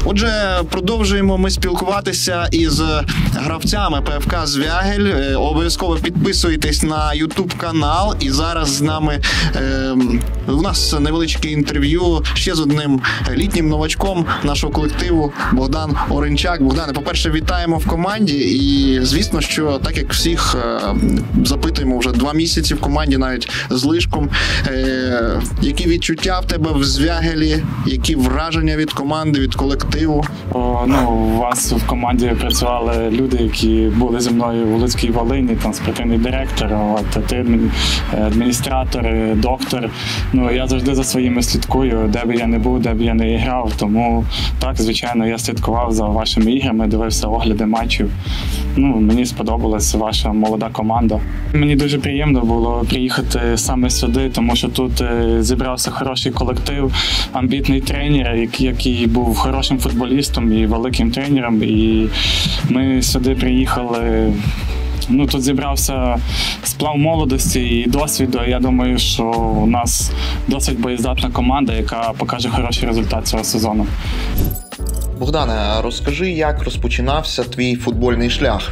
Отже, продовжуємо ми спілкуватися із гравцями ПФК «Звягель». Обов'язково підписуйтесь на YouTube-канал. І зараз з нами у нас невеличке інтерв'ю ще з одним літнім новачком нашого колективу Богдан Оренчак. Богдане, по-перше, вітаємо в команді. І, звісно, що так як всіх запитуємо вже 2 місяці в команді, навіть з лишком. Які відчуття в тебе в «Звягелі? Які враження від команди, від колективу? У вас в команді працювали люди, які були зі мною в Луцькій Волині, там спортивний директор, ти адміністратор, доктор. Я завжди за своїми слідкую, де б я не був, де б я не грав. Тому так, звичайно, я слідкував за вашими іграми, дивився огляди матчів. Мені сподобалась ваша молода команда. Мені дуже приємно було приїхати саме сюди, тому що тут зібрався хороший колектив, амбітний тренер, який був хорошим футболістом і великим тренером. І ми сюди приїхали. Тут зібрався сплав молодості і досвіду. Я думаю, що у нас досить боєздатна команда, яка покаже хороший результат цього сезону. Богдане, розкажи, як розпочинався твій футбольний шлях?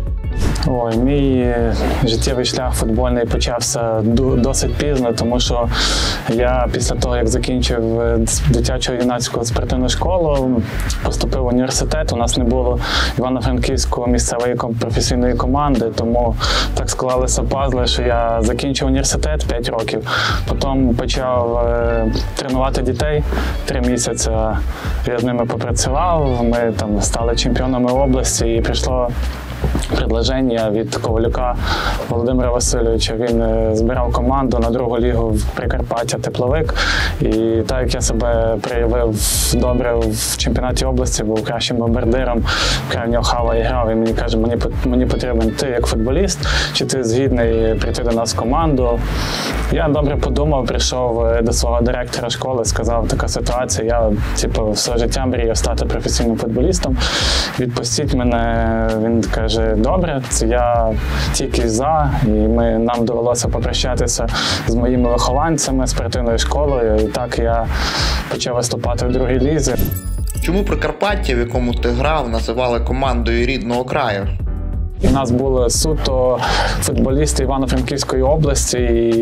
Мій життєвий шлях футбольний почався досить пізно, тому що я після того, як закінчив дитячо-юнацьку спортивну школу, поступив в університет. У нас не було Івано-Франківської місцевої професійної команди, тому так склалися пазли, що я закінчив університет 5 років. Потім почав тренувати дітей 3 місяці. Я з ними попрацював, ми там стали чемпіонами області і прийшло предложення від Ковалюка Володимира Васильовича. Він збирав команду на 2-гу лігу в Прикарпаття «Тепловик». І так як я себе проявив добре в чемпіонаті області, був кращим бомбардиром, в нього Хава і грав, і мені каже, мені потрібен ти як футболіст, чи ти згідний прийти до нас в команду. Я добре подумав, прийшов до свого директора школи, сказав, така ситуація, я все життя мріяв стати професійним футболістом, відпустіть мене. Він каже, добре, я тільки за, і нам довелося попрощатися з моїми вихованцями, спортивною школою, і так я почав виступати в 2-й лізі. Чому Прикарпаття, в якому ти грав, називали командою рідного краю? У нас були суто футболісти Івано-Франківської області,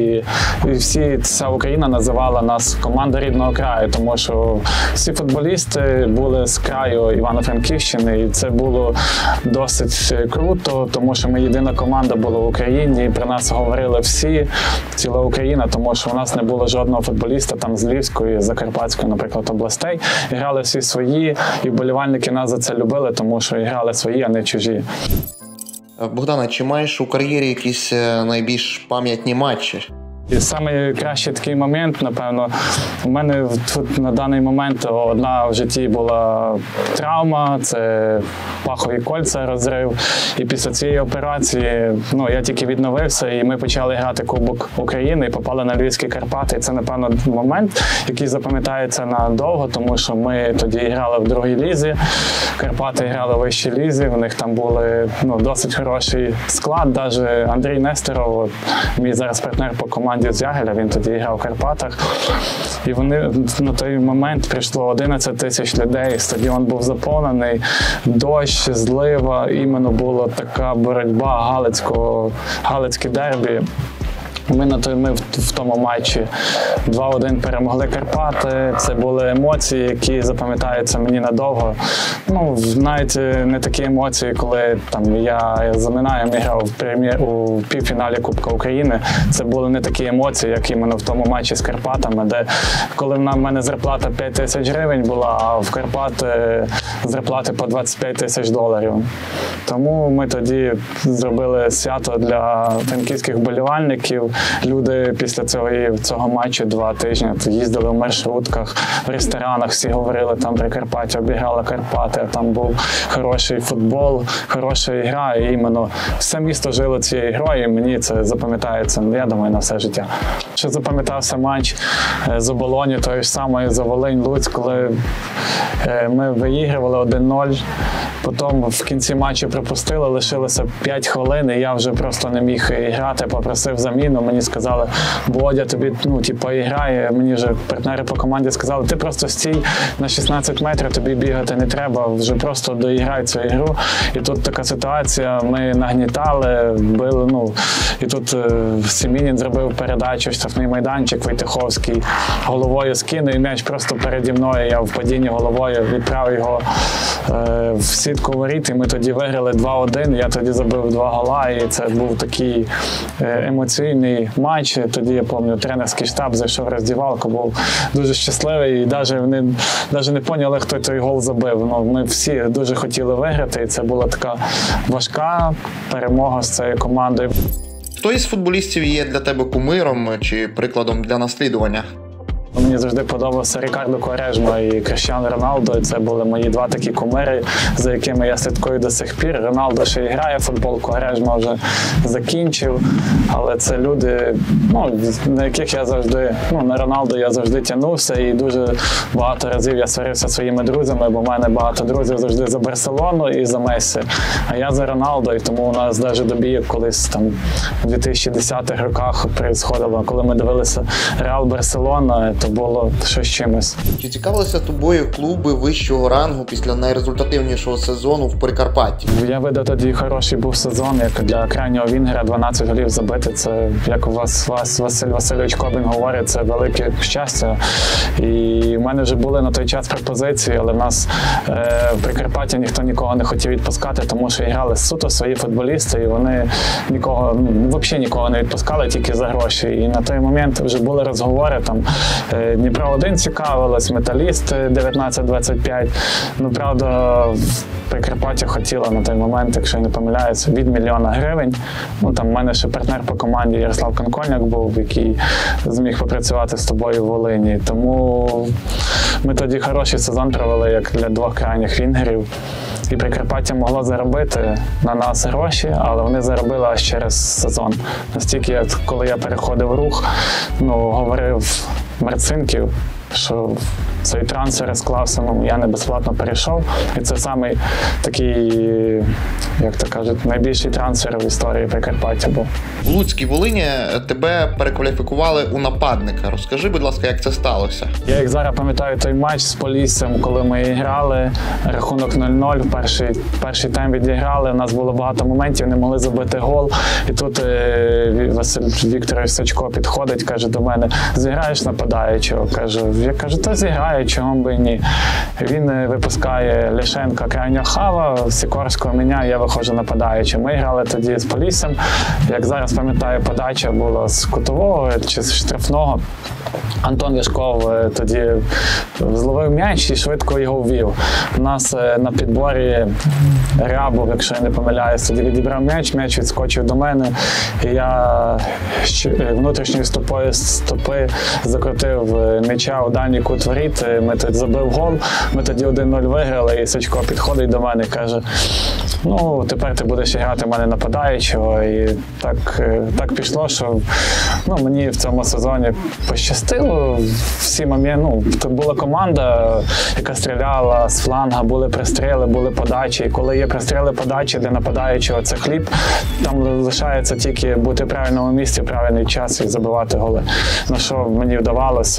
і вся Україна називала нас команда рідного краю, тому що всі футболісти були з краю Івано-Франківщини, і це було досить круто, тому що ми єдина команда була в Україні, і про нас говорили всі, ціла Україна, тому що у нас не було жодного футболіста там з Львівської, Закарпатської, наприклад, областей. І грали всі свої, і вболівальники нас за це любили, тому що грали свої, а не чужі. Богдане, чи маєш у кар'єрі якісь найбільш пам'ятні матчі? І саме кращий такий момент, напевно, у мене тут на даний момент одна в житті була травма, це пахові кольця, розрив. І після цієї операції я тільки відновився, і ми почали грати Кубок України і попали на Львівські Карпати. І це, напевно, момент, який запам'ятається надовго, тому що ми тоді грали в 2-й лізі, Карпати грали в вищій лізі, у них там були досить хороший склад, навіть Андрій Нестеров, мій зараз партнер по команді «Звягеля», він тоді грав в Карпатах. І вони на той момент прийшло 11 тисяч людей, стадіон був заповнений, дощ, злива, іменно була така боротьба, галицьке дербі. Ми в тому матчі 2-1 перемогли Карпати. Це були емоції, які запам'ятаються мені надовго. Навіть не такі емоції, коли я за Минаєм грав у півфіналі Кубка України. Це були не такі емоції, як іменно в тому матчі з Карпатами, де коли в мене зарплата 5 тисяч гривень була, а в Карпати зарплати по 25 тисяч доларів. Тому ми тоді зробили свято для франківських вболівальників. Люди після цього матчу 2 тижні їздили в маршрутках, в ресторанах, всі говорили, там Прикарпаття обіграла Карпати, там був хороший футбол, хороша гра, і іменно все місто жило цією грою, і мені це запам'ятається, я думаю, на все життя. Ще запам'ятався матч з Оболонью, тої ж самої за Волинь-Луцьк, коли ми виігрували 1-0. Потім в кінці матчу пропустили, лишилося 5 хвилин, і я вже просто не міг грати, попросив заміну. мені сказали, Бодя, тобі, грає. Мені вже партнери по команді сказали, ти просто стій на 16 метрів, тобі бігати не треба, вже просто доіграй цю ігру. І тут така ситуація, ми нагнітали, били, і тут Семінін зробив передачу, штрафний майданчик, Войтиховський головою скинув, і м'яч просто переді мною, я в падінні головою відправив його в сітку воріт, і ми тоді виграли 2-1, я тоді забив 2 гола, і це був такий емоційний матч. Тоді, я пам'ятаю, тренерський штаб зайшов в роздівалку, був дуже щасливий, і навіть не поняли, хто той гол забив. Ми всі дуже хотіли виграти, і це була така важка перемога з цією командою. Хто із футболістів є для тебе кумиром чи прикладом для наслідування? Мені завжди подобався Рікардо Куарежма і Кріштіану Роналдо. Це були мої 2 такі кумири, за якими я слідкую до сих пір. Роналдо ще і грає в футбол, Куарежма вже закінчив. Але це люди, на яких я завжди, на Роналдо я завжди тягнувся. І дуже багато разів я сварився зі своїми друзями, бо в мене багато друзів завжди за Барселону і за Мессі. А я за Роналдо, і тому у нас навіть до бійок колись там в 2010-х роках происходило, коли ми дивилися Реал Барселона, то було щось чимось. Чи цікавилися тобою клуби вищого рангу після найрезультативнішого сезону в Прикарпатті? Я видав тоді хороший був сезон, як для крайнього вінгера 12 голів забити. Це, як у вас Василь Васильович Кобін говорить, це велике щастя. І в мене вже були на той час пропозиції, але в нас в Прикарпатті ніхто нікого не хотів відпускати, тому що грали суто свої футболісти, і вони взагалі нікого не відпускали, тільки за гроші. І на той момент вже були розговори, там Дніпро-1 цікавилась, Металіст 19-25. Правда, Прикарпаття хотіла на той момент, якщо я не помиляюся, від 1 мільйона гривень. Там в мене ще партнер по команді Ярослав Конкольняк був, який зміг попрацювати з тобою в Волині. Тому ми тоді хороший сезон провели, як для 2 крайніх вінгерів. І Прикарпаття могло заробити на нас гроші, але вони заробили аж через сезон. Настільки, коли я переходив в Рух, говорив Марцинків, що цей трансфер склався, я не безплатно перейшов. І це самий такий, як то кажуть, найбільший трансфер в історії Прикарпаття був. В Луцькій Волині тебе перекваліфікували у нападника. Розкажи, будь ласка, як це сталося? Я як зараз пам'ятаю той матч з Поліссям, коли ми грали, рахунок 0-0, перший тайм відіграли, у нас було багато моментів, не могли забити гол. І тут Василь Вікторович Сачко підходить, каже до мене, зіграєш нападаючого? Я кажу, то зіграю, чого би і ні. Він випускає Ляшенка крайнього хава, Сікорського міняє, я виходжу нападаючим. Ми грали тоді з Поліссям. Як зараз пам'ятаю, подача була з кутового чи з штрафного. Антон Ляшков тоді зловив м'яч і швидко його ввів. У нас на підборі Рябов, якщо я не помиляюсь, тоді відібрав м'яч відскочив до мене. І я внутрішньою стопи закрутив м'яча у дальній кут воріт. Ми тоді забив гол, ми тоді 1-0 виграли, і Сачко підходить до мене і каже, тепер ти будеш грати в мене нападаючого. І так пішло, що мені в цьому сезоні пощастило. Всі моменти, тут була команда, яка стріляла з фланга, були пристріли, були подачі. І коли є пристріли, подачі, де нападаючого це хліб, там лишається тільки бути в правильному місці, в правильний час і забивати голи. На що мені вдавалося.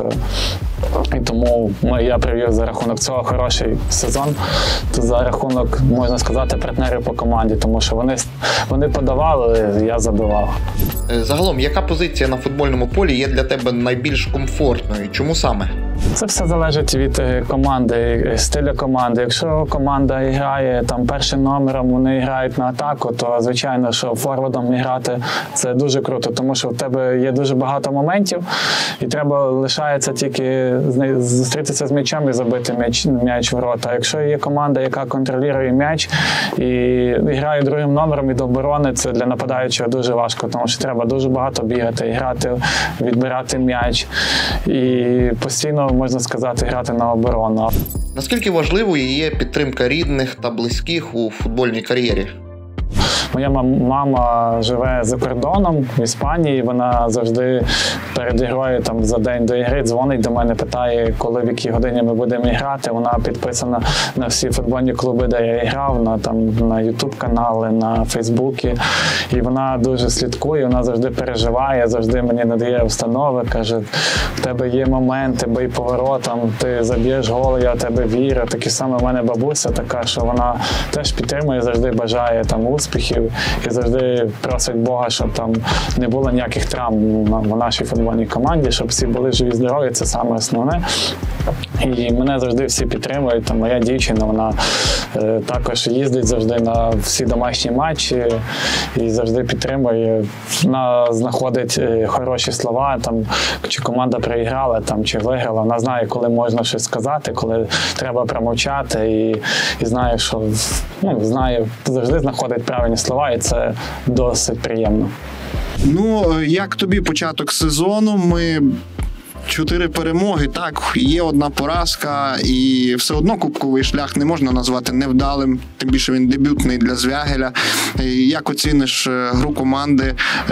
І тому я привів за рахунок цього хороший сезон. Тут за рахунок, можна сказати, партнерів по команді, тому що вони подавали, я забивав. Загалом, яка позиція на футбольному полі є для тебе найбільш комфортною? Чому саме? Це все залежить від команди, стилю команди. Якщо команда грає першим номером, вони грають на атаку, то звичайно, що форвардом грати це дуже круто, тому що в тебе є дуже багато моментів, і треба лишається тільки зустрітися з м'ячем і забити м'яч в рота. Якщо є команда, яка контролює м'яч і грає другим номером від оборони, це для нападаючого дуже важко, тому що треба дуже багато бігати, грати, відбирати м'яч і постійно, можна сказати, грати на оборону. Наскільки важливою є підтримка рідних та близьких у футбольній кар'єрі? Моя мама живе за кордоном в Іспанії, вона завжди перед ігрою, там, за день до ігри дзвонить до мене, питає, коли, в якій годині ми будемо грати. Вона підписана на всі футбольні клуби, де я грав, на YouTube-канали, на Фейсбуці. І вона дуже слідкує, вона завжди переживає, завжди мені надає установи, каже, в тебе є моменти, бий поворотом, ти заб'єш гол, я в тебе вірю. Такі саме в мене бабуся така, що вона теж підтримує, завжди бажає там успіхів і завжди просить Бога, щоб там не було ніяких травм в нашій футбольній команді, щоб всі були живі, здорові, це саме основне. І мене завжди всі підтримують. Там моя дівчина, вона також їздить завжди на всі домашні матчі і завжди підтримує. Вона знаходить хороші слова, там, чи команда проіграла, там, чи виграла. Вона знає, коли можна щось сказати, коли треба промовчати, і знає, що завжди знаходить правильні слова, і це досить приємно. Ну, як тобі початок сезону? Ми 4 перемоги, так, є одна поразка, і все одно кубковий шлях не можна назвати невдалим, тим більше він дебютний для Звягеля. Як оціниш гру команди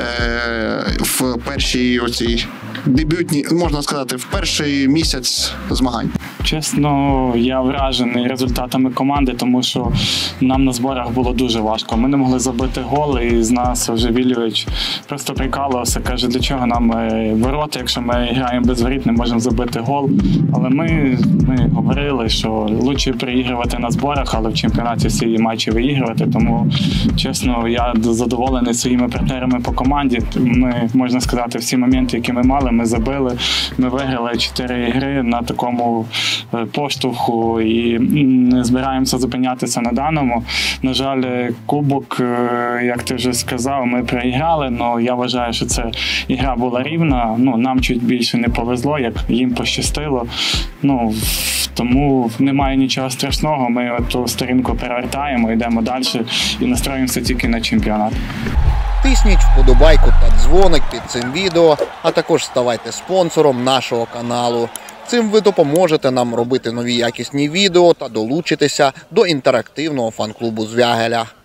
в першій оцій дебютній, можна сказати, в перший місяць змагань? Чесно, я вражений результатами команди, тому що нам на зборах було дуже важко. Ми не могли забити гол, і з нас вже Вільович просто прикалувався, каже, для чого нам ворота, якщо ми граємо без воріт, не можемо забити гол. Але ми говорили, що краще приігрувати на зборах, але в чемпіонаті всі матчі виігрувати. Тому, чесно, я задоволений своїми партнерами по команді. Ми, можна сказати, всі моменти, які ми мали, ми забили. Ми виграли 4 ігри на такому поштовху і не збираємося зупинятися на даному. На жаль, кубок, як ти вже сказав, ми проіграли, але я вважаю, що ця ігра була рівна. Нам чуть більше не повезло, як їм пощастило. Тому немає нічого страшного, ми ту сторінку перевертаємо, йдемо далі і настроїмося тільки на чемпіонат. Тисніть вподобайку та дзвоник під цим відео, а також ставайте спонсором нашого каналу. Цим ви допоможете нам робити нові якісні відео та долучитися до інтерактивного фан-клубу Звягеля.